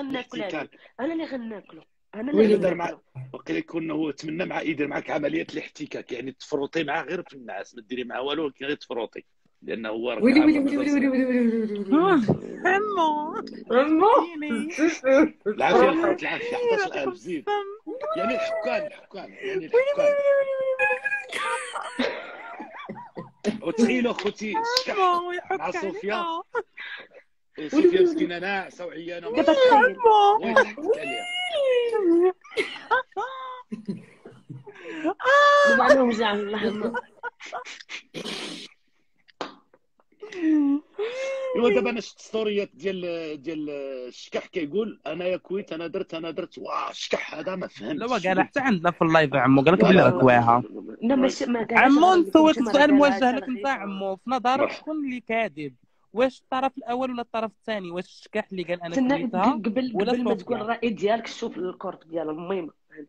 غناكل هذيك، انا اللي غناكلو، انا ويلي اللي ويلي. دار مع غناكلو. وقيلا يكون هو تمنى مع يدير معك عمليه الاحتكاك، يعني تفرطي معاه غير في النعاس، ما ديري معاه والو، ولكن غير تفرطي، لانه هو راك ويلي ويلي عارفه ويلي مازال ويلي صغير. ويلي ويلي ويلي ويلي. عمو أمه اديني العافيه صراحة. الخوت، العافيه 11000 يعطيكم زيد. السم. يعني الحكام يعني ويلي الحكام. ويلي ويلي وتخيلوا خوتي الشكح عمو مع يحك صوفيا، عليها. ويلي صوفيا ويلي ويلي. مسكينه ناعسه وعيانه ما دابا شاء الله، تخيل، عمو بغيت حكت عليها. دابا انا وجع اللهم. ايوا دابا انا شفت ستوريات ديال الشكح كيقول انا يا كويت انا درت واه الشكح هذا ما لا فهمتش قالها قلت. حتى عندنا في اللايف يا عمو، قال لك لا بلي لا راك لا لا لا واعها. لا لا لا. ماشي ما قالهاش عمو غير لكم نسولك نتوما، راه سؤال قالها موجه حتى لك انت لغيفه. عمو، في نظرك مرحبا. شكون اللي كاذب؟ واش الطرف الاول ولا الطرف الثاني؟ واش الشكاح اللي قال انا تسنى كويتها ولا قبل ما تقول صوفيا؟ الراي ديالك، شوف الكورت ديال المهم انت.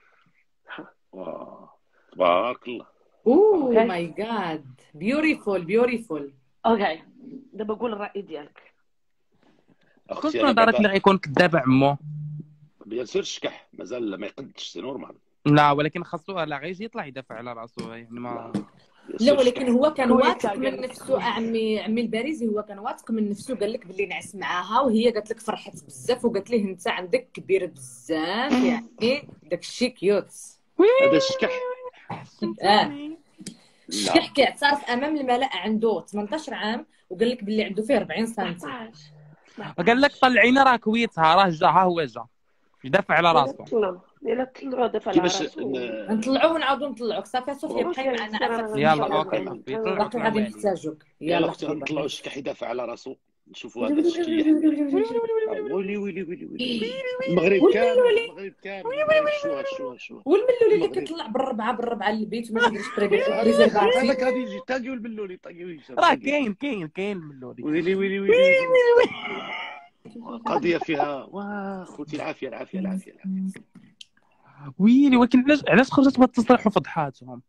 تبارك الله. اوه اوكي ماي جاد، بيوتيفول بيوتيفول. اوكي دابا قول الراي ديالك. شكون اختي في انا نظرك اللي بعدا غيكون كذاب عمو؟ بيان سور الشكح مازال ما يقدش، سي نورمال. لا ولكن خاصو لا غير يجي يطلع يدافع على راسو يعني لا ما. بيان لا سور ولكن الشكح. هو كان كويتا واثق قال من لك نفسه، عمي الباريزي هو كان واثق من نفسه، قال لك باللي نعس معاها وهي قالت لك فرحت بزاف وقالت ليه انت عندك كبير بزاف، يعني داك الشيء كيوت. هذا الشكح. اه حسنتوني. الشكح لا كيعترف امام الملأ عنده 18 عام وقال لك باللي عنده فيه 40 سنتي. 14 قال لك طلعينا راه كويتها، راه جا ها هو جا يدافع على راسو. الا طلعوا دابا على كيفاش راسو. نطلعوه ونعاودو نطلعوك. صافي صوفيا بقاي اوكي معنا سير، افات انا يلا غنمشي اوكي نهضر صافي باقي طلعوا غادي عليه. نحتاجوك. يلا يلا اختي تفضل. نطلعوا الشكح يدافع على راسو، نشوفوا هذا الشكيح. ويلي ويلي ويلي ويلي. المغرب كامل والملولي المغرب كامل المغرب شوها والملولي اللي المغرب. كيطلع بالربعه للبيت وما كيديرش هذاك بريزرفاتيف. غادي يجي تاقي والبلولي طاقي ويشام راه طاقي. كاين ملولي. ويلي ويلي ويلي ويلي. قضيه فيها واه خوتي العافيه العافيه العافيه العافيه. ويلي ولكن علاش خرجت بهاد التصريح وفضحاتهم؟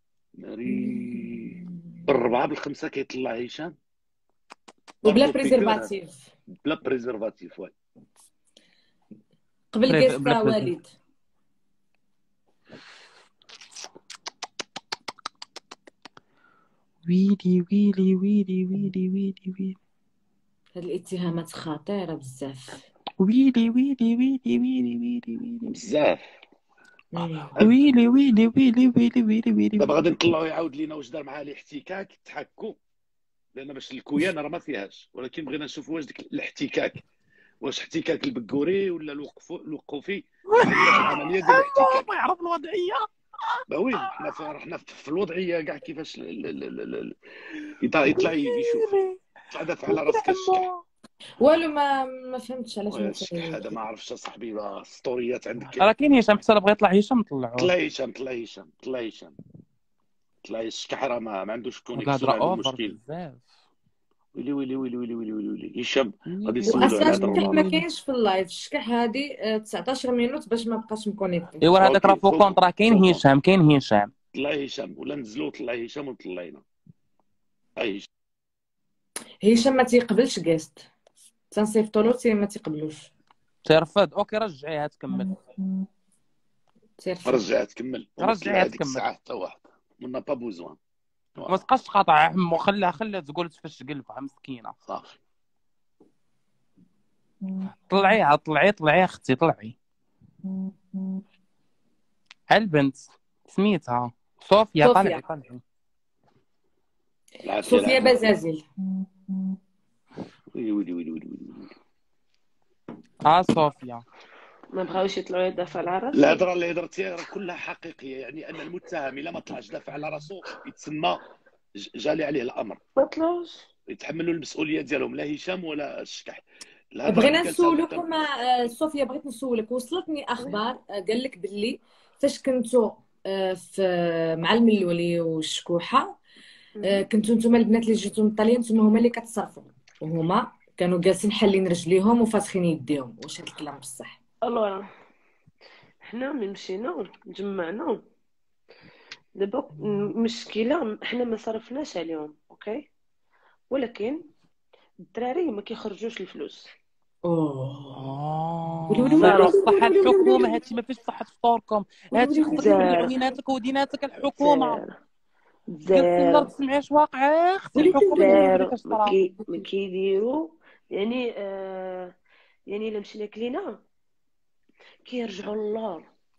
ناري بالربعه بالخمسه كيطلع هشام وبلا برضو بيكور هذا بريزرفاتيف بلا بريزرفاتيف. واي قبل بلا كيستا بريزون. والد. ويلي. هاد الاتهامات خطيره بزاف. ويلي. بزاف. ويلي. دابا غادي نطلعوا يعاود لينا واش دار معاه الاحتكاك تحكوا، لان باش الكويان راه ما فيهاش، ولكن بغينا نشوفوا واش ديك الاحتكاك واش احتكاك البكوري ولا الوقوفي، ولا واش العمليه ديال الاحتكاك. ما يعرف الوضعيه. وين حنا في الوضعيه كاع كيفاش يطلع يشوف يطلع دافع على راسك الشكح. والو ما فهمتش علاش ما الشكح هذا ما عرفتش صاحبي، راه ستوريات عندك. راه كاين هشام حتى بغى يطلع هشام نطلعوه. طلع الشكح راه ما عندوش كونيكسيون، الهضره عنده اوفر مشكل. بزاف. ويلي هشام غادي نسولو على واصلا هذا الشكح ما الموضوع. كاينش في اللايف. الشكح هادي 19 مينوت باش ما بقاش مكونيكتي. ايوا هذاك راه اوكي فوق كونطرا. كاين هشام طلع هشام ولا نزلو طلع هشام وطلعينا. اي هشام ما تيقبلش كاست، تنصيفطو له ما تيقبلوش. ترفد. اوكي رجعيها تكمل. تيرفد. رجعت تكمل رجعيها هذيك تكمل. الساعه حتى واحد منا با بوزوان. ما تبقاش تقاطع عمو، خليها تقول تفش قلبها مسكينه. صافي طلعي اختي طلعي. البنت سميتها صوفيا. طلعي صوفيا بزازل. ويلي. صوفيا ما بغاوش يطلعوا يدافعوا على راسهم. الهضره اللي هضرتيها كلها حقيقيه، يعني ان المتهم الا ما طلعش دافع على راسو يتسمى جالي عليه الامر، ما طلعوش يتحملوا المسؤوليه ديالهم، لا هشام ولا الشكح. بغينا نسولك صوفيا، بغيت نسولك، وصلتني اخبار قال لك باللي فاش كنتو مع الملولي والشكوحه كنتو نتوما البنات اللي جيتو من الطاليان نتوما هما اللي كتصرفوا وهما كانوا جالسين حالين رجليهم وفاسخين يديهم. واش هاد الكلام بصح؟ الوغ حنا من مشينا جمعنا دابا المشكله حنا ما صرفناش عليهم اوكي، ولكن الدراري ما كيخرجوش الفلوس. زيرو. صح الحكومه، هادشي ما فيش صحه فطوركم، هادشي خصك تبلع زيرو. عويناتك وديناتك الحكومه. زيرو. قلت النار زيرو. تسمعيش واقع، اختي الحكومه هي اللي زيرو. كتشطرا. ما كيديروا يعني يعني الا مشينا كلينا كيرجعوا للور،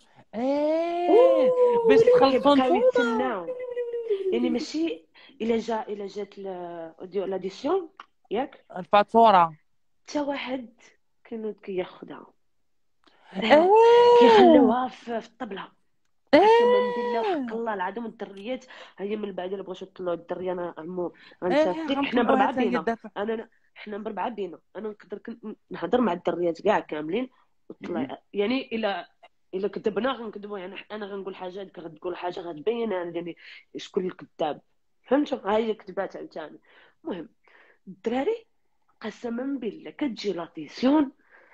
باش تخلصوا كيبقاو نتوما. يتسناو. يعني ماشي الا جات لاديسيون ياك الفاتوره حتى واحد كينوض كياخدها آه. كيخليوها في الطبله. قسما بالله وحق آه. الله العظيم الدريات هي من بعد الا بغيتو تطلعوا الدريه انا عمو غنصيفطك. حنا غنطلعوها بربعه حتى هي بينا، الدافع. حنا بربعه بينا، انا نقدر نهضر مع الدريات كاع كاملين وطلع. يعني الا كذبنا غنكذبوا، يعني انا غنقول حاجه هذيك غتقول حاجه غتبين يعني شكون الكذاب. فهمتوا؟ ها هي كذبات عاوتاني. المهم الدراري قسما بالله كتجي لاتيسيون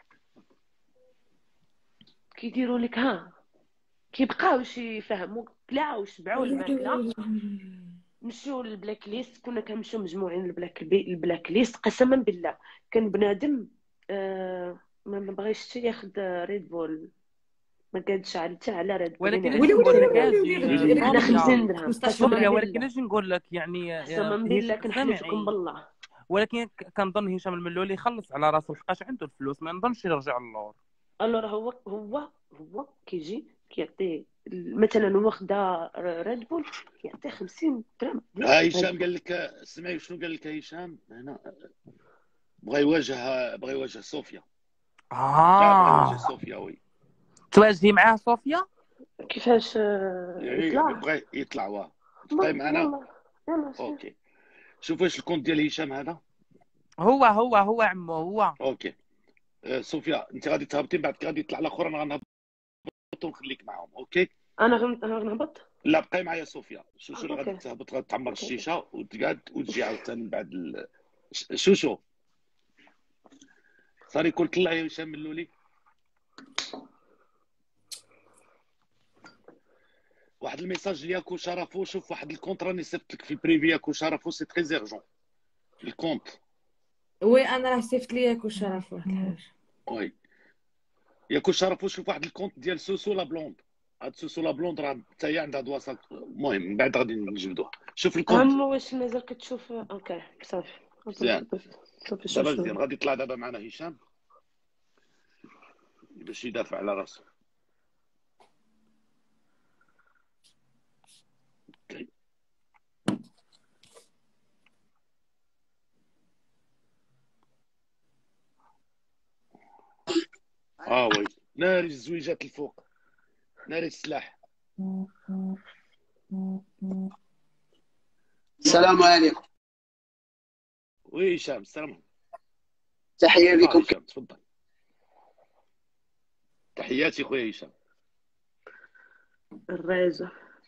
كيديروا لك كيبقاوش يفهموا كلا ويشبعوا الماكله. نمشيو للبلاك ليست، كنا كنمشيو مجموعين البلاك ليست. قسما بالله كان بنادم ما بغيش حتى ياخذ ريد بول، ما قادش على ريد بول. ولكن يعني اجي نقول لك على صوفيا 50 درهم. قسما صوفيا، ولكن بالله اجي نقول لك يعني قسما بالله كنحلف لكم سامعي، بالله. ولكن كنظن هشام الملولي يخلص على راسو لحقاش عنده الفلوس، ما نظنش يرجع للور. الور هو كيجي كيعطي مثلا هو خدا ريد بول كيعطي 50 درهم. هشام قال لك، سمعي شنو قال لك هشام هنا؟ بغى يواجه صوفيا. بغى يواجه صوفيا. وي تواجهي معاه صوفيا كيفاش يطلع؟ بغى يطلع. واه تبقاي معنا. يلا اوكي. شوف واش الكونت ديال هشام هذا. هو عمو هو. اوكي. صوفيا انت غادي تهبطي، بعد غادي يطلع الاخر، انا غنهبط ونخليك معاهم. اوكي. انا غنهبط. لا بقاي معايا صوفيا. شوشو اللي غادي اوكي. تهبط، غادي تعمر الشيشه وتقعد وتجي عاوتاني من بعد شوشو صاري كل طلع يا هشام اللولي. واحد الميساج لياكو شرفو. شوف واحد الكونت راني صيفط لك في البريفي ياكو شرفو، سي تري زيرجون الكونت. وي انا راه صيفط لي ياك وشرف واحد الحاجه. وي ياكو شرفو. شوف واحد الكونت ديال سوسو لا بلوند. هاد سوسو لا بلوند راه حتى هي عندها دواسات. المهم من بعد غادي نجبدوها. شوف الكونت عمو واش مازال كتشوف؟ اوكي صافي. مزيان. صافي دابا مزيان. غادي يطلع دابا معنا هشام باش يدافع على راسو. وي ناري الزويجات الفوق، ناري السلاح. السلام عليكم. وي هشام السلام. تحية لكم. هشام تفضل. تحياتي خويا هشام. الرازة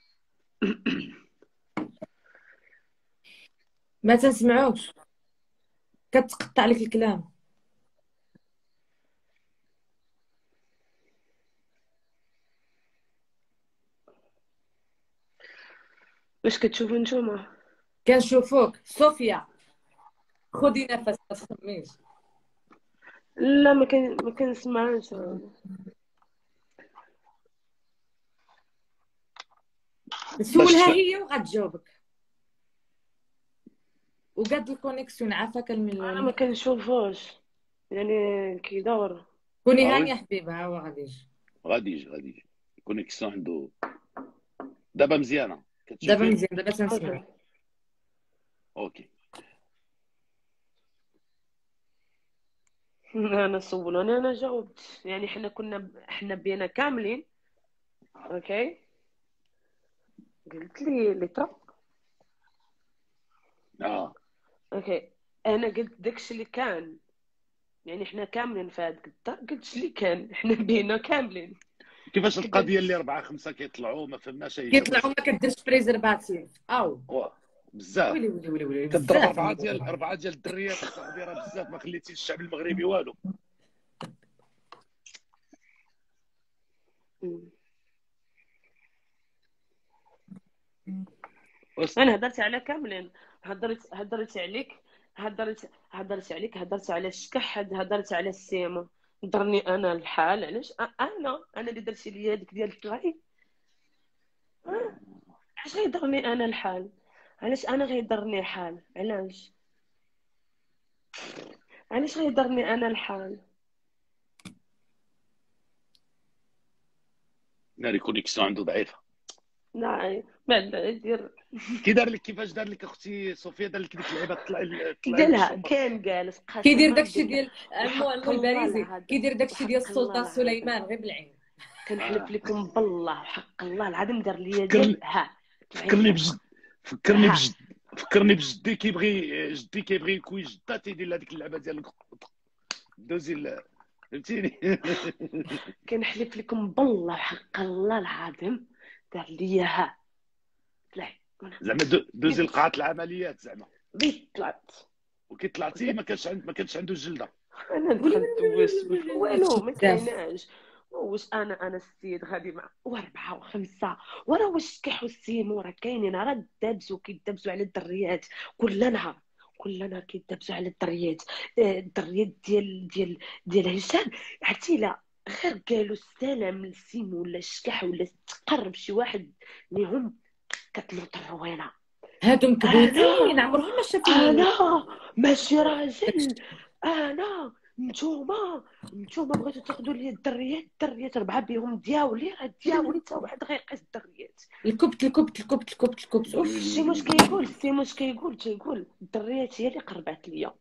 ما تنسمعوكش، كتقطع لك الكلام. واش كتشوفوا نتوما؟ كنشوفوك صوفيا، خدي نفس ما تخميش. لا ما كنسمعش. سولها هي وغتجاوبك. وقاد الكونيكسيون عافاك انا الملولي. ما كنشوفوش يعني كيدور. كوني هانيه حبيبه، ها هو غادي يجي الكونيكسيون عنده دابا مزيانه. دابا مزيان، دابا تنسمع. اوكي. انا سولوني انا جاوبت. يعني حنا بينا كاملين. اوكي قلت لي طرا. اوكي انا قلت داكشي اللي كان. يعني حنا كاملين في هاد قلت اللي كان حنا بينا كاملين. كيفاش القضيه اللي 4 5 كيطلعوا ما فهمناش. كيطلعوا ما كديرش بريزرفاتيف بزاف. ويلي كضرب 4 ديال الدريات صاحبي، راه بزاف. ما خليتيش الشعب المغربي والو. انا هضرت على كاملين. هضرت عليك، هضرت عليك، هضرت على الشكح، هضرت على السيمو. درني انا الحال علاش انا اللي درتي لي هذيك ديال الطلاي. علاش غيضرني انا الحال؟ علاش انا غيضرني الحال؟ علاش غيضرني انا الحال؟ ناري كونيكسيون عنده ضعيفه. لا بعد يدير كي دار لك كيفاش دار لك اختي صوفيا؟ دار لك ديك اللعيبه طلعي ديالها بالشومبر. كان جالس كيدير قسما داكشي بالله ديال عمو وحق الله الباريزي، العظيم كيدير داكشي ديال وحق الله السلطان العظيم سليمان غير بالعين. كنحلف لكم بالله وحق الله العظيم دار لي فكرني ديال ها فكرني بجد فكرني ها بجد فكرني بجدي كيبغي يكوي جده، تيدير هذيك اللعبه ديال دوزي فهمتيني. كنحلف لكم بالله وحق الله العظيم دار لي ها طلعي زعما دوزي لقاعات العمليات زعما. بيت طلعت وكي طلعتي ما كانش عنده الجلده. انا دخلت دوزت والو ما بزاف. كايناش. واش انا السيد غادي مع واربعه وخمسه وراه واش كيحو السيمو راه كاينين راه دابزو كيدابزو على الدريات كل نهار كيدابزو على الدريات. الدريات ديال هشام عرفتي لا غير قالوا السلام للسيمو ولا الشكح ولا تقرب شي واحد منهم كتنوض الروينه. هادو مكبوتين عمرهم ما شافوا انا ماشي راجل. انا نتوما بغيتو تاخذوا لي الدريات ربعه بهم دياولي راه دياولي حتى واحد غيقيس الدريات. الكبت اوف. السي مش كيقول تيقول الدريات هي اللي قربات ليا.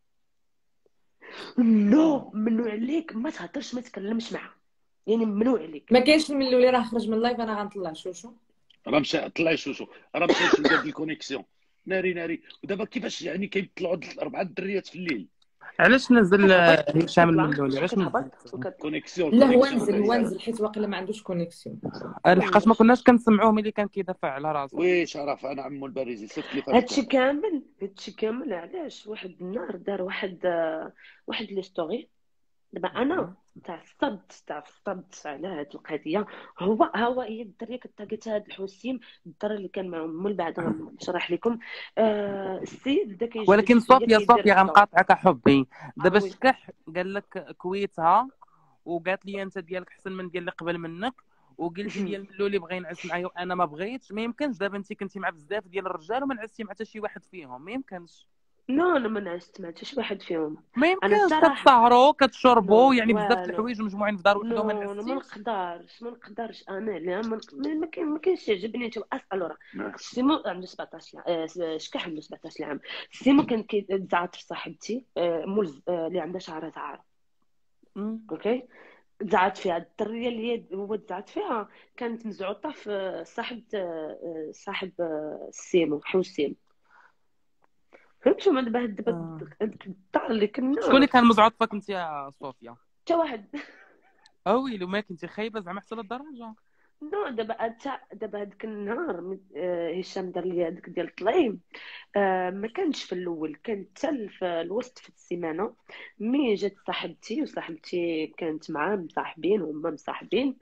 نو ممنوع عليك ما تهضرش ما تكلمش معها يعني ممنوع عليك. ما كاينش الملي اللي راه خرج من اللايف انا غنطلع شوشو. راه مشى طلعي شوشو، راه مشى شويه ديال الكونيكسيون. ناري ودابا كيفاش يعني كيطلعوا 4 الدريات في الليل؟ علاش نزل كتهبط هشام كتطلع الملولي؟ علاش نزل؟ كتهبط كونيكسيون لا هو كونيكسيون نزل حيت واقيلا ما عندوش كونيكسيون. لحقاش ما كناش كنسمعوه ملي كان كيدافع على راسو. وي شرف انا عمو الباريزي صيفط لي فاش هادشي كامل علاش واحد النهار دار واحد لي ستوري. دابا انا تعصبت على هاد القضيه. هو هي الدريه كطاقت هاد الحسيم الدري اللي كان معهم من بعد غنشرح لكم. السيد بدا كيجلس ولكن فيا صوفيا كيدير غنقاطعك حبي. دابا وي. الشكح قال لك كويتها وقالت لي انت ديالك احسن من ديال اللي قبل منك، وقلتي ديال ملولي بغى ينعس معايا وانا ما بغيتش. ما يمكنش دابا انت كنتي مع بزاف ديال الرجال وما نعستي مع حتى شي واحد فيهم. ما يمكنش انا ما نعست مع حتى شي واحد فيهم. ما انا يمكنش الصراحه كتسهروا كتشربوا نو يعني بزاف د والو الحوايج مجموعين في دار وحده وما نو ما نعستيش. نقدرش انا لا ما كاينش يعجبني تو الورا. سيمو عنده 17 عام. شكح عنده 17 عام. سيمو كان كيتزعط في صاحبتي مول اللي عندها شعرها زعر. اوكي تزعت فيها الدريه اللي هو تزعت فيها كانت مزعوطه في صاحب السيمو حسين. فهمتوا ما دابا الدار اللي كنا شكون اللي كان مزعوط فيك انت يا صوفيا؟ حتى واحد. اويلو ما كنتي خايبه زعما حتى للدرجه؟ نو دابا هذاك النهار هشام دار لي هذاك ديال الطليم. ما كانش في الاول كان حتى في الوسط في السيمانه مي جات وصاحبتي كانت معاه مصاحبين هما مصاحبين.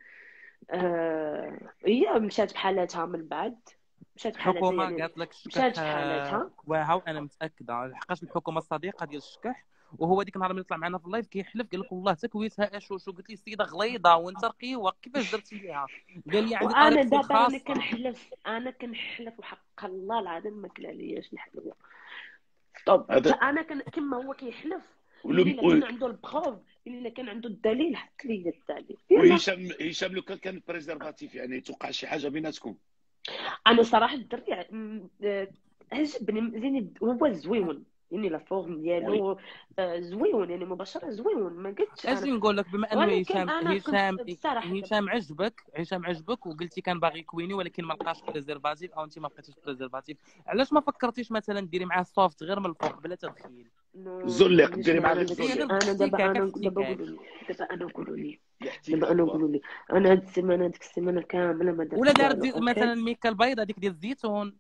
هي مشات بحالاتها من بعد مشات بحالاتها الحكومه يعني قالت لك مشات الشكح بحالاتها. كواها وانا متاكده لحقاش الحكومه الصديقه ديال الشكح. وهو ديك النهار ملي طلع معنا في اللايف كيحلف قال لك والله تكويتها اشوشو. قلت لي السيده غليظه وانت رقيقه كيفاش درتي ليها؟ قال لي عندي وانا طريقتي دابا الخاصه. انا كنحلف وحق الله العظيم ما كلا علياش نحلف. طب هذا انا كما هو كيحلف اللي كان عنده البروف اللي كان عنده الدليل حط لي الدليل. وهشام لو كان بريزرفاتيف يعني توقع شي حاجه بيناتكم. انا صراحه الدري عجبني يعني هو زويون يعني لا فورم ديالو زويون يعني مباشره زويون ما قلتش اجي انا. نقول لك بما انه ولكن انا كنت بصراحه هشام عجبك وقلتي كان باغي يكويني ولكن ما لقاش بريزرفاتيف او انت ما لقيتيش بريزرفاتيف. علاش ما فكرتيش مثلا ديري معاه سوفت غير من الفوق بلا تدخيل؟ زلق ديري معاه الزلق. انا دابا قولوا لي انا هاد السيمانه ديك السيمانه كامله ما درت ولا دارت مثلا ميكا البيضه ديك ديال الزيتون.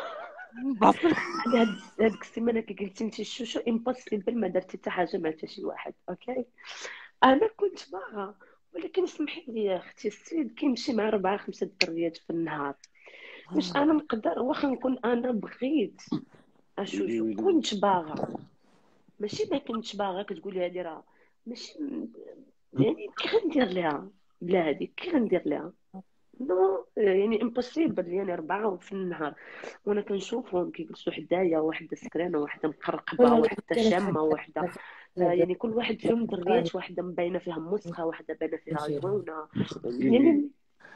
هذيك السيمانه كي قلتي انت الشوشو امبوسيبل ما درتي حتى حاجه مع حتى شي واحد. اوكي انا كنت باغا ولكن اسمحي لي يا اختي السيد كيمشي مع 4 5 دريات في النهار. مش انا نقدر واخا نكون انا بغيت اشوشو كنت باغا ماشي ما كنتش باغا كتقولي هادي راه ماشي يعني كي غندير لها بلا هذيك، كي غندير لها نو يعني امبوسيبل. يعني 4 في النهار وانا كنشوفهم كيجلسوا حدايا، واحده سكرانه، واحده مقرقبه، والله واحده شامه، واحده حاجه يعني كل واحد فيهم دريات، واحده مبينه فيها مسخه، واحده باينه فيها ماشي. زوينه يعني.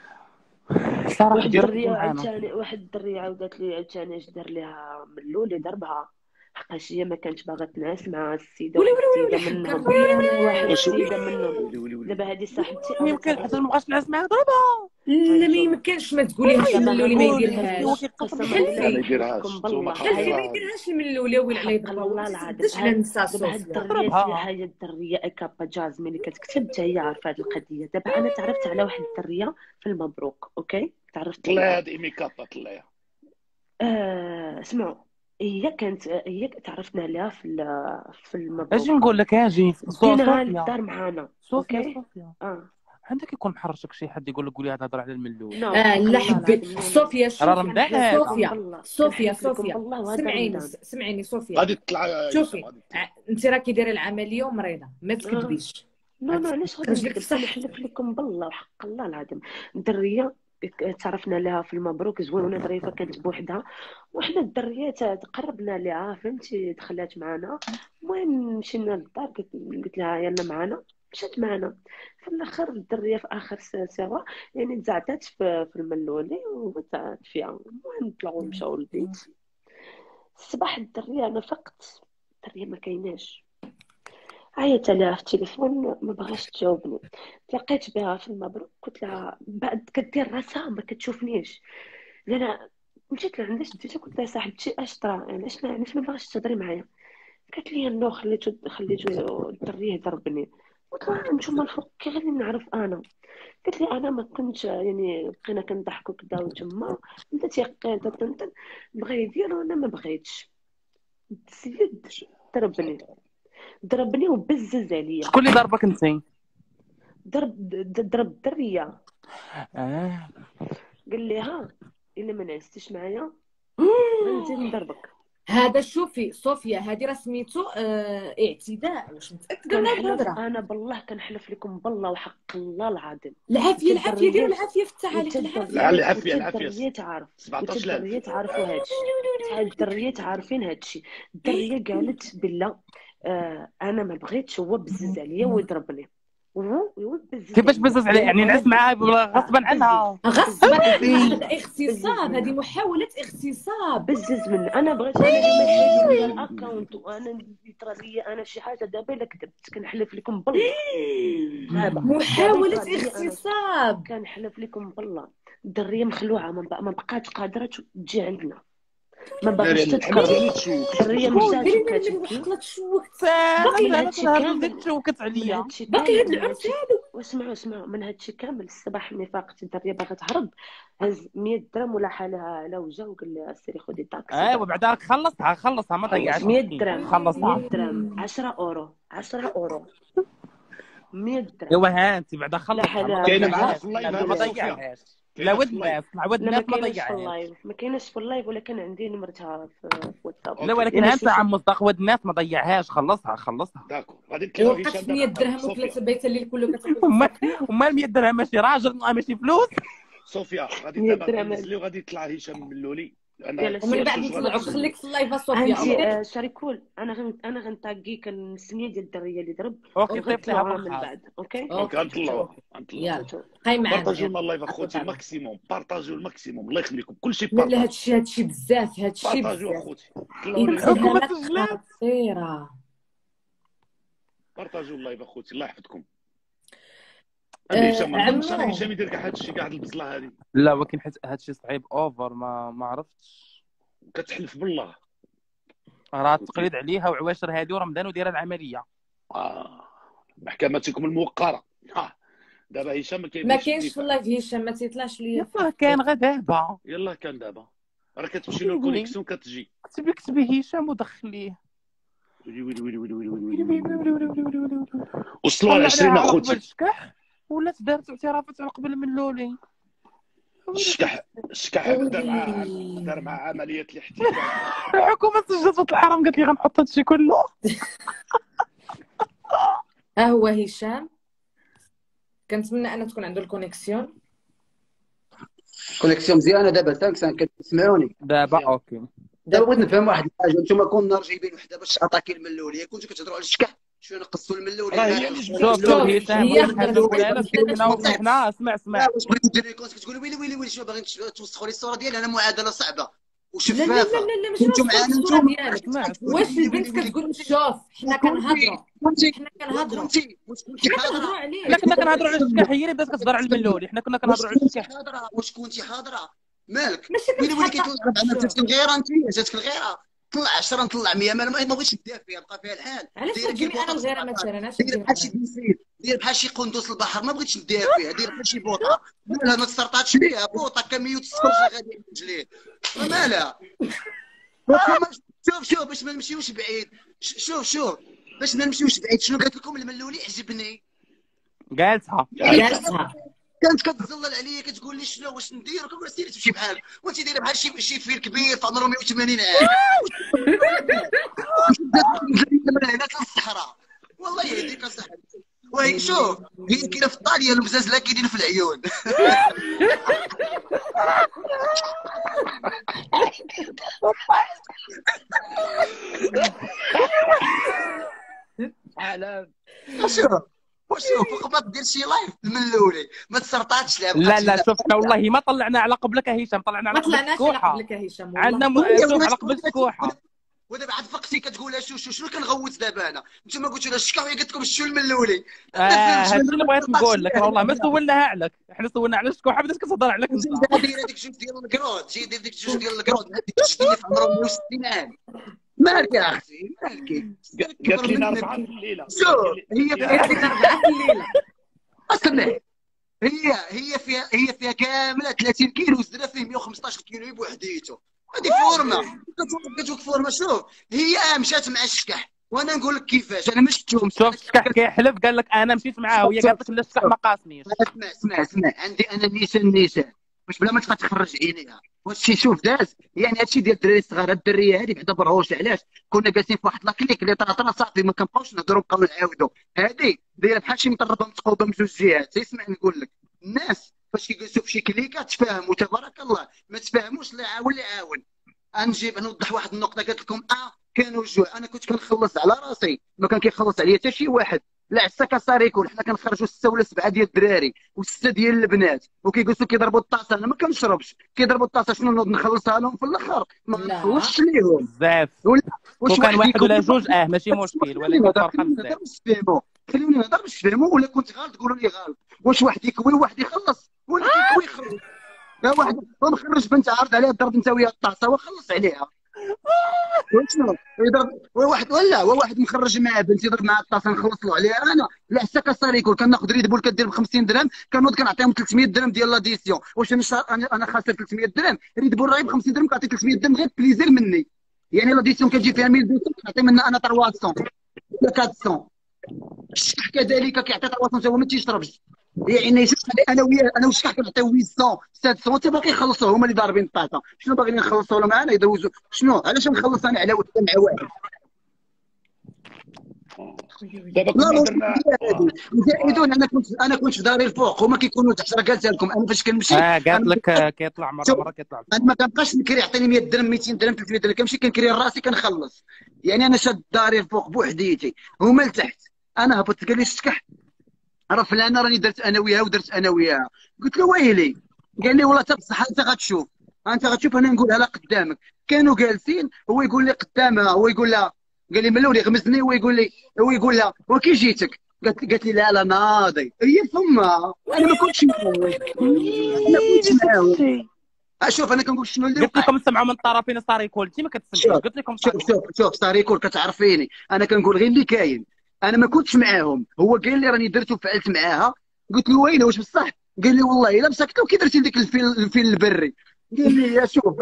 صراحه واحد ديالك الدريه معانا. عاوتاني، واحد الدريه عاودت لي عاوتاني اش دار لها من الاول، ضربها حقاش هي ما كانتش باغا تنعس مع السيده. ولي واحد ولي ولي السيده ولي حكا منهم، واحد مزيان. السيده منهم. ولي ولي ولي دابا هذه صاحبتي انا يمكن حتى تعرف. ما بغاش نعس معاه ضربها. لا ما غنشوف يمكنش ما تقوليهاش من دابا الاول ما غنقول قولي هو يديرهاش. كيقسم قسما بالله. لا ما بالله يحلف لكم يديرهاش، نتوما بالله حلفي ما حقا. يديرهاش من الاول ويل على حق يضربها الله وما العظيم. تتعداش على نساء دابا هاد صوفيا. الدريه ضربها. هي الدريه اكابا جازمين اللي كتكتب حتى هي عارفه هاد القضيه. دابا انا تعرفت على واحد الدريه في المبروك، اوكي، تعرفت طلع عليها. هاد ايمي كابا طلع. اسمعوا، هي تعرفنا عليها في اجي المبروك. نقول لك اجي دينها صوفيا للدار معانا، صوفيا اوكي. صوفيا. اه عندك يكون محرشك شي حد يقول لك قولي هذا هضر على الملول. نو حق لا الله حبي العظيم، نو نو. صوفيا راه شوفي. كنحلف رمضان. لكم صوفيا بالله، صوفيا كنحلف لكم صوفيا بالله وهذا سمعيني رمضان. سمعيني صوفيا. غادي تطلع يا هشام، شوفي غادي تطلع. انت راكي دايره العمليه ومريضه ما آه. تكذبيش. نو علاش غادي تخرج لك نكذب؟ صح. كنحلف لكم بالله وحق الله العظيم. الدريه تعرفنا لها في المبروك، زوينه ظريفه، كانت بوحدها. وحنا الدريات تقربنا لها، فهمتي، دخلات معنا. المهم مشينا للدار، قلت لها يلا معنا، مشات معنا. في الاخر الدريه في اخر سوا يعني تزعتات في الملولي وتزعت فيها. المهم طلعوا مشاو للبيت. الصباح الدريه انا فقت، الدريه ما كايناش. عيطت عليها في التليفون ما بغاش تجاوبني. تلاقيت بها في المبروك، قلت لها بعد كدير راسها ما كتشوفنيش. انا مشيت لعندها شديتها، قلت لها صاحبتي اش طرا، يعني علاش ما باغاش تهضري معايا؟ قالت لي انه خليتو الدري يضربني. قلت لها نتوما الفوق كي غادي نعرف انا؟ قالت لي انا ما كنتش يعني، بقينا كنضحكوا كدا وتما انت تيقين بغى يدير وانا ما بغيتش. السيد ضربني وبزز عليا. شكون اللي ضربك انت؟ ضرب الدريه. اه قال لي ها الا ما نعستيش معايا غنزيد نضربك. هذا شوفي صوفيا هذه راه سميتو اعتداء. واش متاكده من هذه كنحلف الهضره؟ انا بالله، كنحلف لكم بالله وحق الله العظيم. العافيه انت العافيه ديروا الدريات، العافيه في التعاليق. انت العافيه الدريات عارف، انت 17000 الدريات عارفوا هادشي. الدريات عارفين هادشي. الدريه قالت بالله انا ما بغيتش، هو بزز عليا ويضربني. هو بزز كيفاش عليا. بزز عليه؟ يعني نعس معاه غصبا عنها. غصبا بزز. هذا اغتصاب. هذه محاوله اغتصاب. بزز من انا بغيت انا اللي ما يحيدوا لي الاكونت، وانا يطرى لي انا شي حاجه دابا الا كذبت كنحلف لكم بالله. دابا محاوله يطرى لي أنا اغتصاب. كنحلف لكم بالله. الدريه مخلوعه ما بقاتش قادره تجي عندنا، ما باغاش تتقرب. الدريه مشات وكتبكي. باقي هادشي كامل شوكت عليا. باقي هاد العنف هذا. واسمعوا من هادشي كامل. الصباح ملي فاقت الدريه باغا تهرب، هز 100 درهم ولا حالها على وجهها وقال لها سيري خدي الطاكسي. ايوا بعدا خلصها ما ضيعش. 100 درهم، خلصها 100 درهم، 10 اورو، 10 اورو، 100 درهم. ايوا ها انت بعدا لا خلصها. حالها كاينه على معنا العافية. في اللايف لا ما هذه ضيعهاش. صوفيا. لا ود الناس مع ود لا الناس ما كايناش في ضيعهاش. اللايف، ما كايناش في اللايف، ولكن عندي نمرتها في واتساب. لا ولكن يعني انت عم مصدق ود الناس ما ضيعهاش. خلصها. داكور غادي نتلاقاو وقت هشام 100 دابا. درهم وثلاثه بيت الليل كله كتاكل. ومال 100 درهم ماشي راجل ماشي فلوس. صوفيا غادي 100 دابا درهم. ننزلوا غادي يطلع هشام من اللولي. يلا ومن بعد نطلعوا. خليك في اللايف صوفيا. انت شاركول. انا غنطاقيك السميه ديال الدريه اللي ضرب اوكي طيب فيها وغنطلعوها من بالخاص. بعد. اوكي غنطلعوها. يلا بقاي معنا. بارطاجيو لنا اللايف اخوتي الماكسيموم. بارطاجيو الماكسيموم. الله يخليكم كلشي لا بارطاج. هادشي بزاف. هادشي بارطاجيو بزاف. اخوتي. طلعوا لي اتهامات خطيره. بارطاجيو اللايف اخوتي. الله يحفظكم. عمو. هشام يدير كاع هادشي كاع البزله هذه. لا ولكن حيت هادشي صعيب اوفر ما عرفتش. كتحلف بالله. راه التقليد عليها وعواشر هادي ورمضان ودايره العمليه. محكمتكم الموقره. دابا هشام ما كاينش في اللايف هشام ما تيطلعش ليا. يلاه كان غير دابا. يلاه كان دابا راه كتمشي له الكونيكسيون كتجي. كتبي هشام ودخليه. وصلوا ل 20 اخوتي. الشكح ولات دارت اعترافات على قبل من لولي. الشكح دار مع عمليه الاحتكاك. الحكومه سجلت الحرام قالت لي غنحط هادشي كله. ها هو هشام كنتمنى ان تكون عنده الكونيكسيون. كونيكسيون مزيانه دابا ثانكس كتسمعوني دابا اوكي. دابا بغيت نفهم واحد الحاجه. انتم كنا جايبين وحده باش اتاكي الملوليه كنتو كتهضروا على الشكح شويه نقصوا الملوليه. راه هي اللي شوف جبدت شوف هشام هي بغيت الحاجه الاولى لا سولينا وحنا اسمع لا واش بغيتي ديري كونت كتقولي ويلي ويلي ويلي شنو باغيين توسخوا لي الصوره ديالي؟ انا معادله صعبه لا لا وشفافه. لا لا ماشي كنتو معانا الصوره انتم ديالك. واش البنت كتقول شوف حنا كنهضروا كنتي حاضره عليه. حنا كنا كنهضروا على الشكاح، هي اللي بدات كتهضر على الملولي، حنا كنا كنهضروا على الشكاح. واش كنتي حاضره مالك؟ ماشي ويلي ويلي كتحط كيتوقف عندنا جاتك الغيره. انت جاتك الغيره طلع 10 نطلع 100 ما بغيتش ندير فيها بقى فيها الحال. علاش كتجيني انا الغيره مثلا؟ اش دير بحال شي بنسير دير بحال شي قندوس البحر ما بغيتش ندير فيها. دير بحال شي بوطه لا ما تسرطاتش ليها بوطه كمية تسخرج غادي على رجليه مالها. شوف باش ما نمشيوش بعيد. شوف باش ما نمشيوش بعيد شنو قالت لكم الملولي عجبني قالتها كانت كتزلل عليا كتقول لي شنو واش ندير كنقول سيري تمشي بحالك وانت دايره بحال شي فيل كبير في عمره 180 عام من هنا للصحراء والله يهديك اصاحبي. وهي شوف هي كاينه في الطاليه البزاز لا كاينين في العيون. شوف ما دير شي لايف الملولي ما تسرطاتش لها. لا شوف حنا والله ما طلعنا على قبلك يا هشام، طلعنا على قبل السكوحه. عندنا شوف على قبل السكوحه. ودابا عاد فقتي كتقول لها شنو كنغوت دابا انا؟ انتم قلتوا لها الشكا وهي قالت لكم شنو الملولي. هادشي اللي بغيت نقول لك والله ما سولناها عليك، حنا سولنا على الشكوحه بدات كتهضر عليك انت. دايره ديك جوج ديال الكروت جي دير ديك جوج ديال الكروت هذيك جوج اللي في عمره 160 عام. مالك يا اختي مالك؟ قالت لنا 4 في الليله. شوف هي قالت لنا 4 في الليله. اسمع هي فيها كامله 30 كيلو وزدنا فيه 115 كيلو بوحديته. هذه فورمه كتوقف فورمه. شوف هي مشات مع الشكح وانا نقول لك كيفاش انا ما شفتهم. شوف الشكح كيحلف قال لك انا مشيت معاه وهي قالت لك لا الشكح ما قاسنيش. اسمع عندي انا النيسان باش بلا ما تبقى تخرج عينيها. وهادشي شوف داز يعني هادشي ديال الدراري الصغار. الدريه هذه بعدا برهوش علاش كنا جالسين في واحد لاكليك اللي طرا صافي ما كنبقاوش نهضروا نبقاو نعاودوا. هذه دايره بحال شي مطربه متقوبه من جوج جهات. اسمع نقول لك الناس فاش كيجلسوا في شي كليكه تفاهموا تبارك الله. ما تفاهموش اللي عاون نجيب نوضح واحد النقطه. قالت لكم كانوا جوع انا كنت كنخلص على راسي ما كان كيخلص عليا حتى شي واحد. لا عسا كصار يكون حنا كنخرجوا 6 ولا 7 ديال الدراري و6 ديال البنات وكيجلسوا كيضربوا الطاسه. انا ما كنشربش كيضربوا الطاسه شنو نوض نخلصها لهم في الاخر ما نخلصش ليهم بزاف. وكان واحد ولا جوج ماشي مشكل ولكن فرقه بزاف. خليوني نهضر باش تفهموا ولا كنت غلط قولوا لي غلط. واش واحد يكوي وواحد يخلص ولا يكوي يخلص؟ لا واحد ونخرج بنت عارض عليها ضرب انت ويا الطاسه وخلص عليها. شنو يضرب واحد ولا واحد مخرج مع بنت يضرب مع الطاسه نخلص له عليها انا؟ لا حتى كصار يقول كناخذ ريد بول كدير ب 50 درهم كنوض كنعطيهم 300 درهم ديال لاديسيون. واش انا خاسر 300 درهم؟ ريد بول راهي ب 50 درهم كنعطي 300 درهم غير بليزير مني. يعني لاديسيون كتجي فيها 1200 كنعطي منها انا 300 ولا 400. الشكح كذلك كيعطي 300 هو ما تيشربش. يعني شوف انا والشكح كنعطيو 800 700 حتى باقي يخلصوا هما اللي ضاربين الطاسه. شنو باغيين نخلصوا لهم معانا يدوزوا شنو؟ علاش نخلص انا على واحد مع واحد؟ دابا كنا درنا زائدون انا كنت في داري الفوق هما كيكونوا تحت. راه قالت لكم انا فاش كنمشي قالت لك كيطلع مره كيطلع. انا ما كنبقاش نكري يعطيني 100 درهم 200 درهم 300 درهم كنمشي كنكري راسي كنخلص. يعني انا شاد داري الفوق بوحديتي هما لتحت. انا هبطت قال لي الشكح راه فلانه راني درت انا وياها ودرت انا وياها. قلت له ويلي. قال لي والله بصح انت غتشوف انا نقولها لا قدامك. كانوا جالسين هو يقول لي قدامها هو يقول لها قال لي ملولي غمزني هو يقول لها وكي جيتك قالت لي لا ناضي هي فما انا ما كنتش معاهم. شوف انا كنقول شنو اللي قلت لكم سمعوا من الطرفين صار يكون انت ما كتسمعوش. قلت لكم شوف صار يكون كتعرفيني انا كنقول غير اللي كاين. انا ما كنتش معاهم هو قال لي راني درت وفعلت معاها. قلت له ويلي واش بصح؟ قال لي والله الا مسكته كي درتي ديك الفيل البري. قال لي يا شوف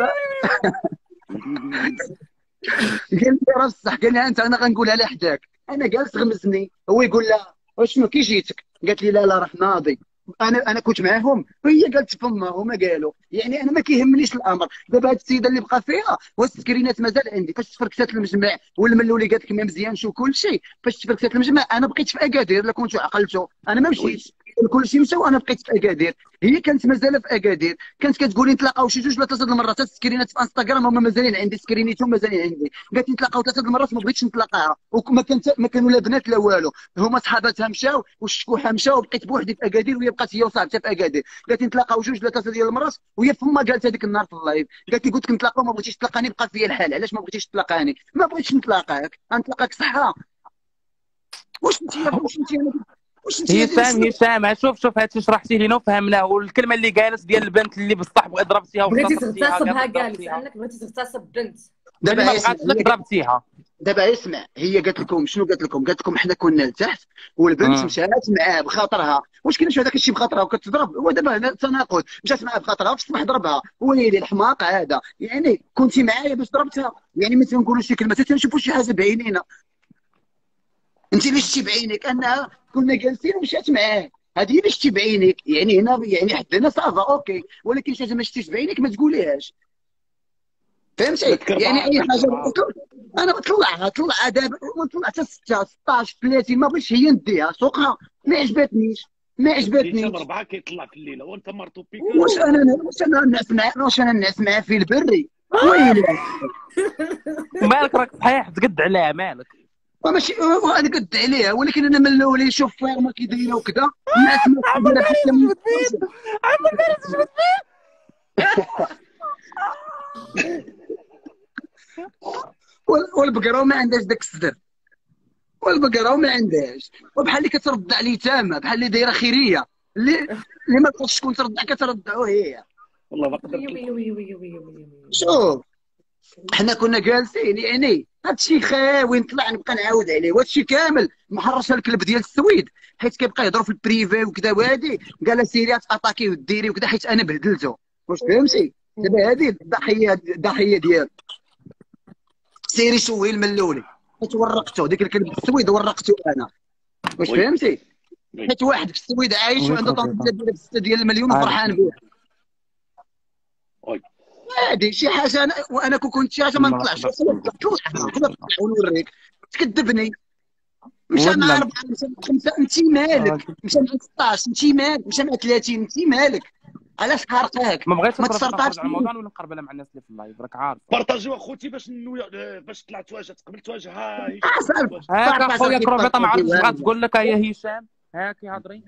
قال لي راه بصح. قال لي انت انا غنقولها على حداك. انا جالس غمزني هو يقول لها وشنو كي جيتك؟ قالت لي لا راه ناضي. انا كنت معاهم هي قالت فما هما قالوا. يعني انا ما كيهمنيش الامر. دابا هاد السيده اللي بقى فيها والسكرينات مازال عندي. فاش تفركسات المجمع والملولي قالت لك ما مزيانش وكل شيء. فاش تفركسات المجمع انا بقيت في اكادير. لا كنتو عقلتو انا ما مشيتش كلشي مشى وانا بقيت في اكادير. هي كانت مازال في اكادير، كانت كتقول لي نتلاقاو شي جوج ولا ثلاثه المرات. السكرينات في انستغرام هما مازالين عندي، سكرينيتهم مازالين عندي. قالت لي نتلاقاو ثلاثه المرات ما بغيتش نتلاقاها، وما كانت ما كانوا لا بنات لا والو. هما صحاباتها مشاو والشكوحه مشاو وبقيت بوحدي في اكادير، وهي بقات هي وصاحبتها في اكادير. قالت لي نتلاقاو جوج ولا ثلاثه ديال المرات، وهي فما قالت هذيك النهار في اللايف، قالت لي قلت لك نتلاقاو ما بغيتيش تلاقاني، بقى فيا الحال. علاش ما بغيتيش تلاقاني؟ ما بغيتش نتلاقاك، غنتلاقاك صحه. واش انت واش انت هشام شوف هادشي شرحتي لينا وفهمناه، والكلمه اللي قالت ديال البنت اللي بصح ضربتيها بغيتي وغتصبتيها تغتصبها كاع، سالك بغيتي تغتصب بنت. دابا ما دابا بغاتش لك ضربتيها. دابا اسمع، هي قالت لكم شنو قالت لكم؟ قالت لكم حنا كنا لتحت والبنت مشات معاه بخاطرها. واش كاين شي هذاك الشيء بخاطرها وكتضرب؟ ودابا هنا تناقض، مشات معاه بخاطرها وفي الصباح ضربها. ويلي الحماق هذا، يعني كنتي معايا باش ضربتها؟ يعني ما تنقولوا شي كلمه، تنشوفوا شي حاجه بعينينا. انت اللي شتي بعينك انها كنا جالسين ومشات معاه، هذه اللي شتي بعينك. يعني هنا يعني حتى هنا صافا اوكي، ولكن شي حاجه ما شتيش بعينك ما تقوليهاش. فهمتي؟ يعني اي حاجه انا طلعها دابا، طلع حتى 6 16 30 ما بغيتش هي نديها سوقها. ما عجبتنيش هشام 4 كيطلع في الليله وانت مرتو بيك. واش انا نعس معاه في البري؟ ويلي مالك راك صحيح تقد عليها مالك. ماشي انا قد عليها، ولكن انا من الاول نشوف فيرما كي دايره وكذا الناس ما دايره بحال والبقره ما عندهاش داك الصدر، والبقره ما عندهاش، وبحال اللي كترد على اليتامى، بحال اللي دايره خيريه، اللي ما تقدرش شكون ترضع كترضعو هي. والله ما قدرت. شوف حنا كنا جالسين، يعني هادشي خاوي نطلع نبقى نعاود عليه، وهادشي كامل محرش الكلب ديال السويد، حيت كيبقى يهضروا في البريفي وكذا. وهادي قال سيري تاتاكي وديري وكذا، حيت انا بهدلته. واش فهمتي؟ دابا هادي الضحيه ديال سيري شوهي الملولي، حيت ورقته ديك الكلب السويد ورقته انا. واش فهمتي؟ حيت واحد في السويد عايش وعنده طوموبيله ديال 6 ديال المليون وفرحان بها. هادي شي حاجه وانا كون كنت شي حاجه ما نطلعش. طلع ونوريك تكذبني. مشى مع 4 مشى مع 5 انت مالك؟ مشى مع 16 انت مالك؟ مشى مع 30 انت مالك؟ علاش حارقاك؟ ما بغيتش تسرطاش على الموضوع ولا نقرب مع الناس اللي في اللايف راك عارف. بارطاجيو اخوتي باش تطلع تقبل تواجهها. هاك اخويا كروفيطه ما عرفتش بغات تقول لك يا هشام. هاك هضري.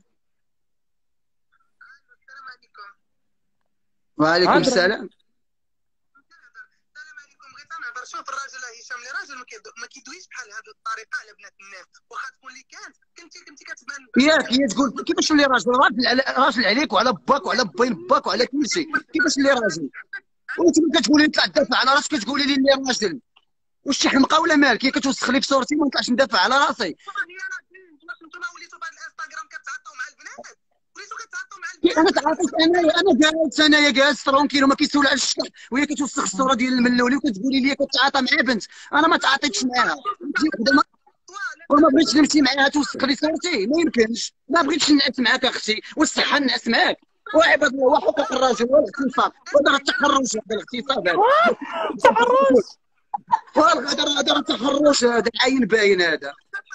وعليكم السلام. شوف الراجل هشام اللي راجل ما كيدويش بحال هذه الطريقه على بنات الناس، واخا تكون اللي كنتي كتبان ياك هي تقول كيفاش اللي راجل عليك وعلى باك وعلى باين باك وعلى كل شيء، كيفاش اللي راجل؟ وانت ما كتقولي نطلع ندافع على راسك، كتقولي لي اللي راجل. واش شي حمقى ولا مالك؟ هي كتوسخ لي في صورتي ما نطلعش ندافع على راسي. هي راجل، انتم وليتوا بهذا الانستغرام كتعاطوا مع البنات، وليتوا كتعاطوا مع البنات. انا تعاطيت انا جالس ترونكيلو ما كيسول على الشكل، وهي كتوسخ الصوره ديال الملولي وكتقولي لي كتعاطى مع بنت. انا ما تعاطيتش معاها وما بغيتش نمشي معاها توسخ لي صورتي. ما يمكنش، ما بغيتش نعس معاك اختي، والصحه نعس معاك. وعباد الله وحقوق الراجل والاغتصاب وهذا التحرش، هذا الاغتصاب، هذا التحرش، هذا التحرش، هذا العين باين هذا.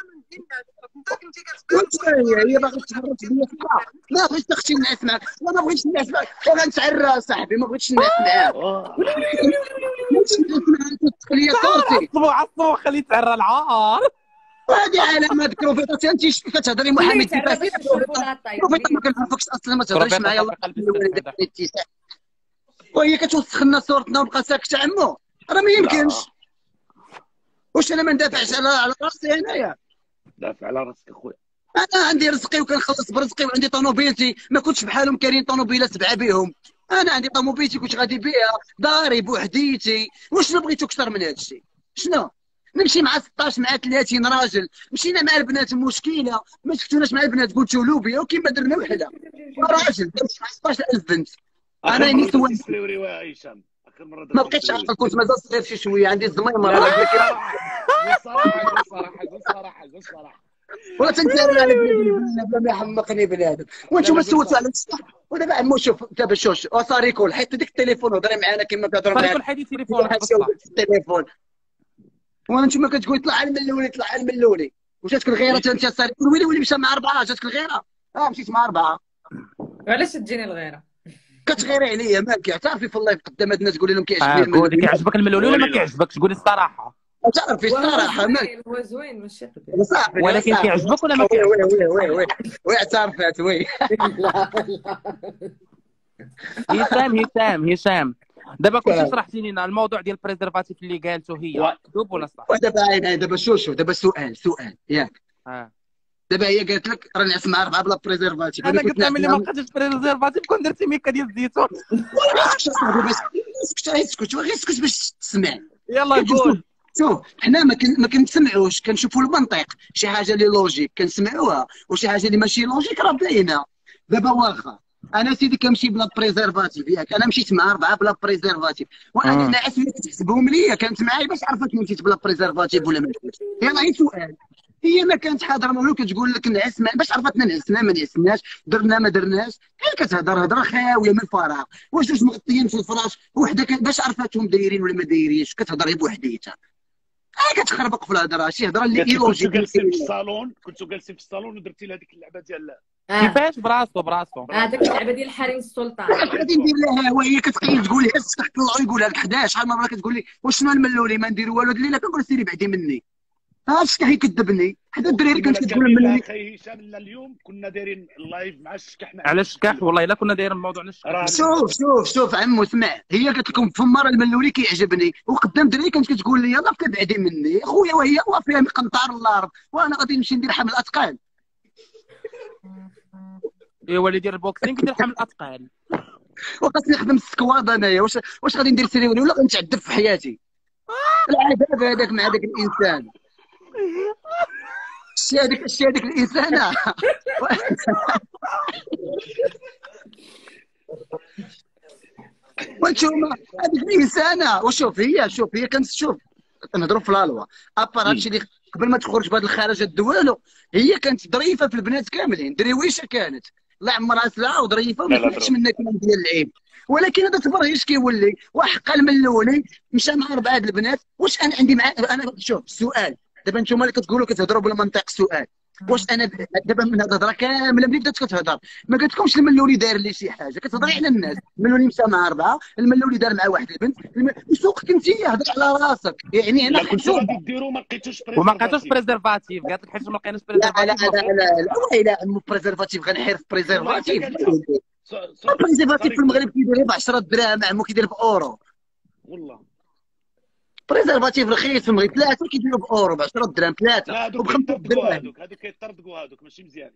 هي باغا تحرش بيا فيها. ما بغيتش اختي نعس معاك، ما بغيتش نعس معاك، غنتعرى صاحبي، ما بغيتش نعس معاك. بغيتش نعس معاك توسخ لي صورتي. عصبو خليه يتعرى العار. هذه علامات كروفيطه. انت كتهضري محامي تلفاسي كروفيطه ما كنعرفكش اصلا، ما تهضريش معايا الله يخليك الاتساع. وهي كتوسخ لنا صورتنا ونبقى ساكته عمو، راه ما يمكنش. واش انا ما ندافعش على راسي انايا؟ دافع على راسك اخويا. انا عندي رزقي وكنخلص برزقي وعندي طوموبيلتي، ما كنتش بحالهم كاينين طوموبيلات 7 بهم. انا عندي طوموبيلتي كنت غادي بها، داري بوحديتي. واش بغيتو اكثر من هذا الشيء؟ شنو؟ نمشي مع 16 مع 30 راجل، مشينا مع البنات مشكله، ما شفتوناش مع البنات قلتوا لوبيا وكيما درنا وحده. راجل درت مع 16000 بنت. انا يعني سويت هشام اخر مره ما بقيتش عارف، كنت مازال صغير شي شويه، عندي الزميمه. صراحه ولا تنسى على بلا ما يحمقني بنادم. وانتم سولتوا على الصح. ودابا عمو شوف دابا شوش وصاريكول حيت ديك التليفون هضري معنا كما كتهضر معنا. صاريكول حيدي تليفونك بصح التليفون. وانتم كتقول طلع على الملولي طلع على الملولي. وجاتك الغيره انت صاريكول؟ ويلي مشى مع 4 جاتك الغيره. مشيت مع 4. علاش تجيني الغيره؟ كتغيري عليا مالك، اعترفي في اللايف قدام هاد الناس تقولي لهم كيعجبني قولي الملولي. كيعجبك الملولي ولا ما كيعجبكش؟ قولي الصراحه. تعرفي الصراحه مالك. هو زوين ماشي قبيح. صافي ولكن كيعجبك ولا ما وي كيعجبكش؟ وي وي وي وي اعترفت وي. هشام دابا كنتي شرحتي لينا الموضوع ديال البريزرفاتيف اللي قالته هي كذوب ولا صح؟ ودابا عين دابا شوف دابا سؤال ياك. دابا هي قالت لك راه نعس مع 4 بلا بريزرفاتيف. انا قلت لها ملي ما بقيتش بريزرفاتيف كون درتي ميكا ديال الزيتون. اسكت باش تسمع. يلا قول. شوف حنا ما كنسمعوش، كنشوفوا المنطق، شي حاجه اللي لوجيك كنسمعوها، وشي حاجه اللي ماشي لوجيك راه باينه. دابا واخا انا سيدي كنمشي بلا بريزرفاتيف ياك، انا مشيت مع 4 بلا بريزرفاتيف، وانا ناعس ملي كتحسبهم ليا كانت معايا باش عرفت مشيت بلا بريزرفاتيف ولا ما مشيتش. يلاه غير سؤال، هي ما كانت حاضره والو كتقول لك نعس باش عرفتنا نعسنا ما نعسناش، درنا ما درناش، هي كتهضر هضره خاويه من الفراغ. واش جوج مغطيين في الفراش وحده باش عرفتهم دايرين ولا ما دايرينش كتهضر غير بوحديتها. كتخربق في الهضره، شي هضره اللي كنتو جالسين في الصالون ودرتي لها ديك اللعبه ديال كيفاش براسو داك اللعبه ديال حريم السلطان غادي ندير لها وهي كتقيم تقول لي تحت الله يقولها لك 11 شحال مره كتقول لي واش شنو الملولي ما ندير والو. الليله كنقول سيري بعدي مني، الشكح يكذبني حتى الدراري كانت كتقول الملولي. اخي هشام اليوم كنا دايرين اللايف مع الشكح على الشكح والله الا كنا دايرين الموضوع على الشكح. شوف عمو اسمع، هي قالت لكم في مره الملولي كيعجبني وقدام الدراري كانت كتقول لي يلاه بعدي مني خويا، وهي فيها مقنطار الارض وانا غادي نمشي ندير حمل اثقال. ايوا اللي يدير البوكسينغ يدير حمل اثقال. وخاصني نخدم السكواد انايا، واش غادي ندير سيريوني ولا غنتعذب في حياتي؟ العذاب هذاك مع ذاك الانسان، الشيء هذيك الانسانه. وانتوما هذيك الانسانه وشوف هي كانت نهضروا في لالوا ابار هادشي اللي قبل ما تخرج بهذه الخرجات دوالو، هي كانت ظريفه في البنات كاملين، دريويشه كانت الله يعمرها سلعه وظريفه وما سمعتش منها كلام ديال العيب. ولكن هذا تبرهي اش كيولي وحق الملولي مشى مع 4 البنات. واش انا عندي مع انا شوف السؤال دابا نتوما اللي كتقولوا كتهضروا بلا منطق. السؤال واش انا دابا من هاد الهضره كامله ملي بدات كتهضر ما قالتلكمش الملولي داير لي شي حاجه، كتهضري على الناس. الملولي مشى مع 4، الملولي دار مع واحد البنت، سوقك انت هضر على راسك. يعني انا كنتو غادي ديروا ما لقيتوش بريزرفاتيف قالت لك حيت ما لقيناش بريزرفاتيف. لا بريزرفاتيف غنحير في بريزرفاتيف. بريزرفاتيف في المغرب كيدير ب 10 دراهم، عمو كيدير باورو والله. بريزرفاتيف رخيص في المغرب 3 كيديروا باورو ب 10 دراهم 3 وب 5 دراهم. هادوك كيطردقوا هادوك ماشي مزيانين.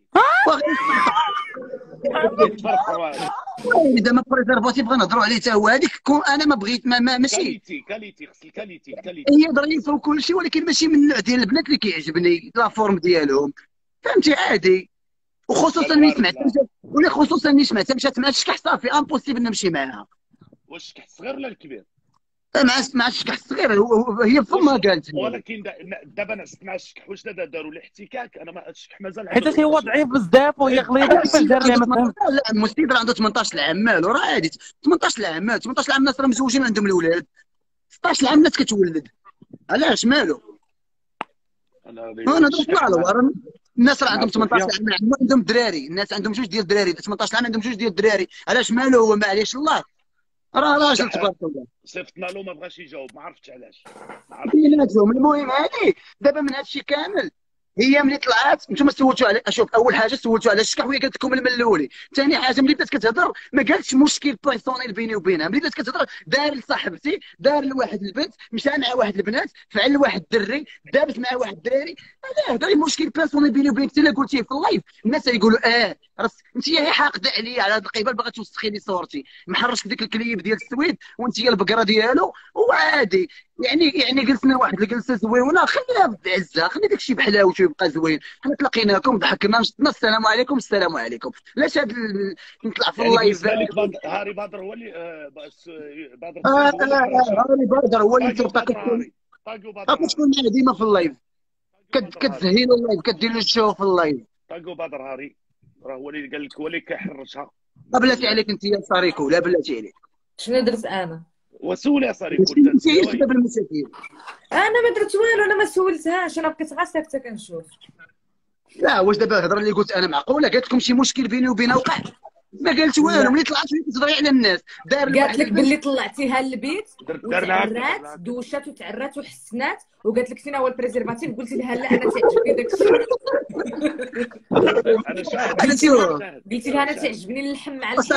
زعما بريزرفاتيف غنهضروا عليه حتى هو هذيك انا ما بغيت ماشي كاليتي خص الكاليتي هي ظريفه وكل شيء، ولكن ماشي من النوع ديال البنات اللي كيعجبني لا فورم ديالهم، فهمتي عادي. وخصوصا ملي سمعتها مشات مع الشكح صافي امبوسيبل نمشي معاها. واش الشكح الصغير ولا الكبير؟ مع الشكح الصغير هي فما قالت. ولكن دابا نعست مع الشكح واش داروا الاحتكاك؟ انا ما الشكح مازال حيت هو ضعيف بزاف وهي غليظه كيفاش دار لها مثلا. لا المستيد راه عنده 18 عام مالو راه عادي. 18 عام الناس راه مزوجين عندهم الاولاد. 16 عام الناس كتولد علاش مالو؟ انا درت الناس راه عندهم 18 عام عندهم دراري، الناس عندهم 2 ديال الدراري 18 عام عندهم 2 ديال الدراري، علاش مالو هو معليش الله راه راجل تبارك الله. صيفطنا له ما بغاش يجاوب ما عرفتش علاش. بيناتهم المهم هذه دابا من هذا الشيء كامل هي ملي طلعت نتوما سولتوا على شوف اول حاجه سولتوا على الشكح وهي قالت لكم الملولي. ثاني حاجه ملي بدات كتهضر ما قالتش مشكل بيرسونيل بيني وبينها، ملي بدات كتهضر دار لصاحبتي دار لواحد البنت مشى مع واحد البنات فعل واحد الدري دابت مع واحد الدراري. هذا هضري مشكل بيرسونيل بيني وبينك. انت اللي قلتيه في اللايف الناس يقولوا انت هي حاقده عليا على هذه القبال باغا توسخي لي صورتي محرش ديك الكليب ديال السويد وانت البقره ديالو وعادي. يعني جلسنا واحد الجلسه زوينه خليها بعزه خلي داكشي بحلاوته يبقى زوين. حنا تلاقيناكم ضحكنا شطنا السلام عليكم السلام عليكم. علاش هذا نطلع في اللايف هاري بادر هو اللي بادر هاري بادر هو اللي كتكون معاه ديما في اللايف كتزهيلو اللايف كدير له الشو في اللايف. طاقو بادر هاري راه هو اللي قال لك هو اللي كيحرشها. لا بلاتي عليك انت يا صاريكو لا بلاتي عليك. شنو درت انا؟ وسول يا صاريكو انت كتب المساكين. انا ما درت والو انا ما سولتهاش انا بقيت غير ساكته كنشوف. لا واش دابا الهضره اللي قلت انا معقوله؟ قالت لكم شي مشكل بيني وبينها وقع؟ ما قالت والو، ملي طلعت تهضري على الناس دار قالت لك باللي طلعتيها للبيت دار لها وتعرات، دوشات وتعرات وحسنات، وقالت لك فين هو البريزرفاتيف؟ قلتي لها لا انا تعجبني داك الشيء. انا شاهد. قلتي لها انا تعجبني اللحم مع اللحم.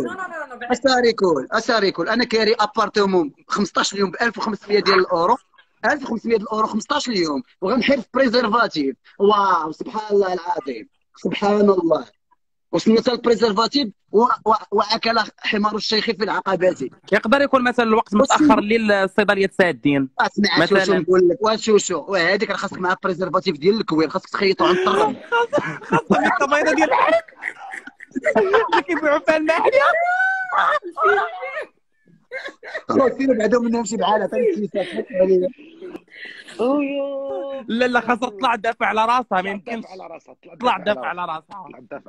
اساريكول انا كاري ابارتمون 15 يوم ب 1500 ديال الاورو، 1500 الاورو 15 يوم، وغنحير في بريزرفاتيف. واو سبحان الله العظيم، سبحان الله. وصلنا حتى البريزرفاتيف واكل حمار الشيخ في العقبات. يقدر يكون مثلا الوقت متاخر الليل الصيدليات سادين اسمع شوشو نقول لك، وشوشو وهذيك راه خاصك مع البريزرفاتيف ديال الكوير، خاصك تخيطو عند الطرب. خاصة ديك القبيضه ديال الحرك اللي كيبيعوا فيها الماحيه. خلاص سيروا بعدو منهم شي بحال عطيني الكيسات عليا. لا خاصها تطلع دافع على راسها، ما يمكنش تطلع دافع على راسها.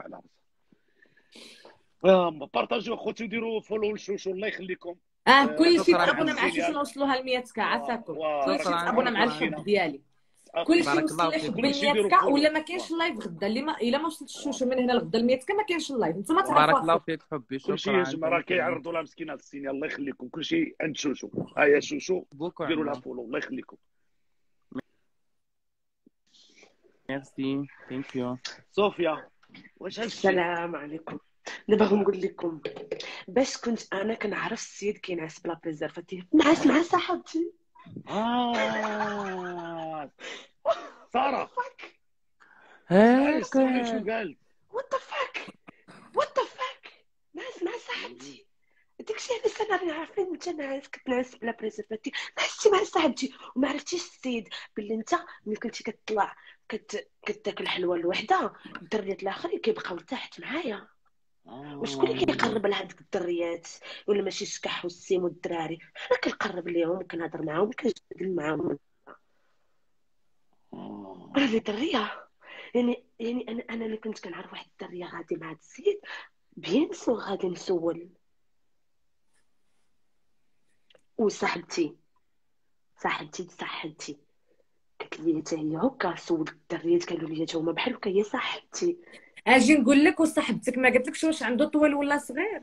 بارطاجيو اخوتي وديروا فولو لشوشو الله يخليكم. كل شيء تابونا مع شوشو نوصلوها ل 100 كا. عافاكم كل شيء تابونا مع الحب ديالي. كل شيء وصل لي حب 100 كا، ولا ما كاينش اللايف غدا. اللي ما الا ما وصلتش شوشو من هنا لغدا 100 كا ما كاينش اللايف. نتوما تعرفوا. بارك الله فيك حبي. كل شيء يا جماعه راه كيعرضوا لها مسكينه السينيا الله يخليكم. كل شيء عند شوشو. يا شوشو ديروا لها فولو الله يخليكم. ميرسي ثانك يو. صوفيا واش هادشي؟ السلام عليكم. دابا غنقول لكم باش كنت انا كنعرف السيد كينعس بلا بريزرفاتيف، نعس مع صاحبتي. ساره هاك شو قال؟ وات ذا فاك نعس مع صاحبتي. داكشي علاش انا عارفين انت كنت نعس بلا بريزرفاتيف، نعستي مع صاحبتي وما عرفتيش السيد باللي انت ملي كنتي كتطلع كتاكل الحلوى الوحده، الدريات الاخرين كيبقاو تحت معايا. وشكون اللي كيقرب لهاد الدريات؟ ولا ماشي شكح والسيم والدراري؟ انا كنقرب ليهم وكنهضر معاهم وكنجادل معاهم. هذه دريه يعني انا اللي كنت كنعرف واحد الدريه غادي مع هاد السيد بيان سو غادي نسول. وصاحبتي قالت لي حتى هي هكا، سولت الدريات قالوا لي حتى هما بحال هكا هي صاحبتي. اجي نقول لك وصاحبتك ما قالتلكش واش عنده طويل ولا صغير؟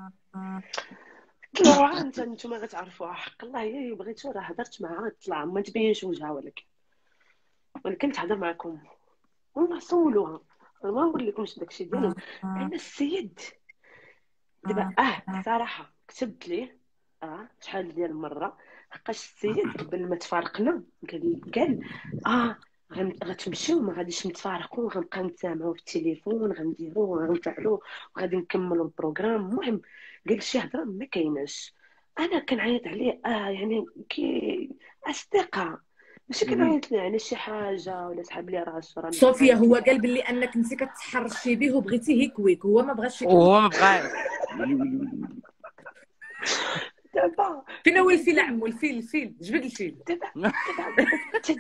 طلعوا انتوما غتعرفوها حق الله. هي بغيتو راه هضرت معها طلع ما تبينش وجهها، ولكن تهضر معكم والله سولوها. ما نقول لكمش داكشي ديالهم. انا السيد دابا صراحه كتبت ليه شحال ديال المره، حقاش السيد قبل ما تفارقنا قال غتمشيو ما غاديش نتفارقوا، غنبقى نتسامعوا في التليفون، غنديروا غنفعلوا وغادي نكملوا البروغرام. المهم قال شي هضره ما كايناش. انا كنعيط عليه يعني كي اصدقاء، ماشي كنعيط ليه على شي حاجه ولا سحب لي راسو. راه صوفيا هو قال باللي انك انت كتحرشي به وبغيتيه يكويك، هو ما بغاش يكويك. وهو ما بغاش. دابا فين هو الفيل عمو؟ الفيل جبد الفيل. دابا حتى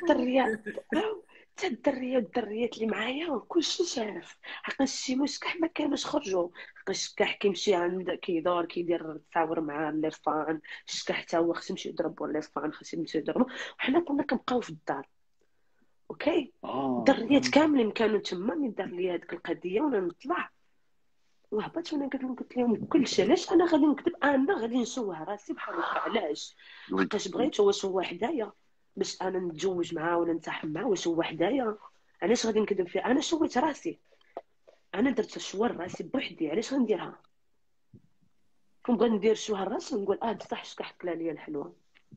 الدريات اللي معايا كلشي شاف. حقاش شي مشكح ما كانوش خرجوا، حقاش الشكاح كيمشي عند كيدور كيدير تصاور مع لي فان. الشكاح حتى هو خصهم يمشيو يضربوا لي فان، خصهم يمشيو يضربوا، وحنا كنا كنبقاو في الدار. اوكي الدريات كاملين كانوا تما. من دار لي هذيك القضيه وانا نطلع وهبط وانا قلت لهم كلشي. علاش انا غادي نكذب؟ انا غادي نشوه راسي بحال هكا. علاش؟ حقاش بغيت واش هو حدايا باش انا نتزوج معاه ولا نتاحم معاه؟ واش هو حدايا؟ علاش غادي نكذب فيه؟ انا شويت راسي، انا درت شوا راسي بوحدي. علاش غنديرها؟ كنبغي ندير شوا راسي ونقول بصح شكون حكى لي الحلوه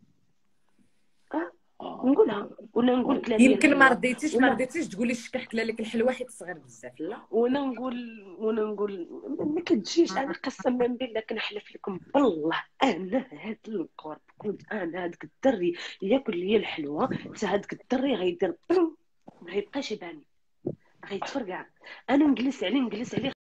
نقولها، ولا نقول كلا يمكن ما رضيتيش تقولي شكون حكى لك الحلوه حيت صغير بزاف. لا وانا نقول ما كتجيش. انا قسما بالله كنحلف لكم بالله انا هاد القرب كنت انا هذاك الدري ياكل لي الحلوه حتى هذاك الدري غيدير ما غيبقاش يبان، غيتفرقع. انا نجلس عليه